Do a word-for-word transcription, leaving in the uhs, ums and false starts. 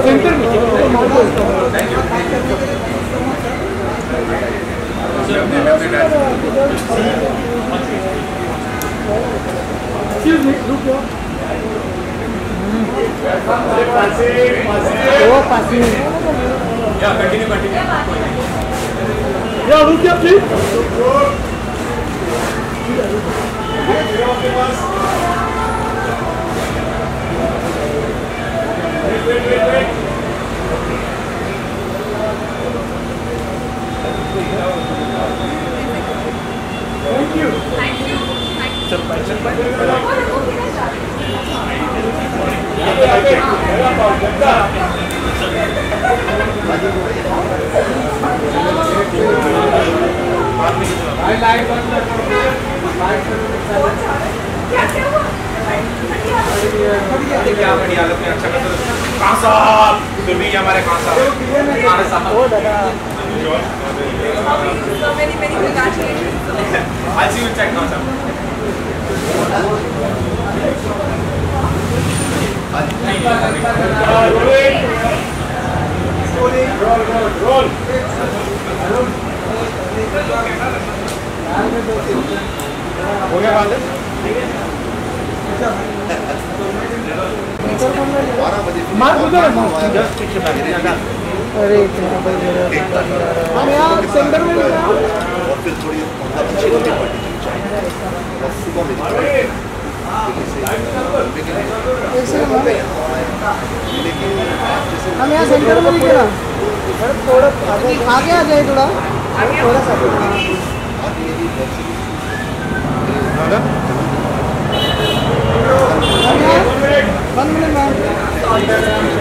centre में excuse me रुको वो पासी या कंटिन्यू कंटिन्यू या रुकिए प्लीज आपके पास wait wait wait thank you thank you चल बाय चल बाय क्या बढ़िया आपने अच्छा कर कहाँ साहब फिर भी हमारे कहाँ साहब हमारे साहब ओ दादा so many many congratulations I'll see you check now sir roll roll roll हो गया बात है मार उधर जस्ट पीछे बैठ अरे हम यहाँ सेंटर में और फिर थोड़ी अच्छी होती पड़ी और सुबह में हम यहाँ सेंटर में नहीं गिरा थोड़ा आगे आ जाए थोड़ा थोड़ा सा वन मिनट मैम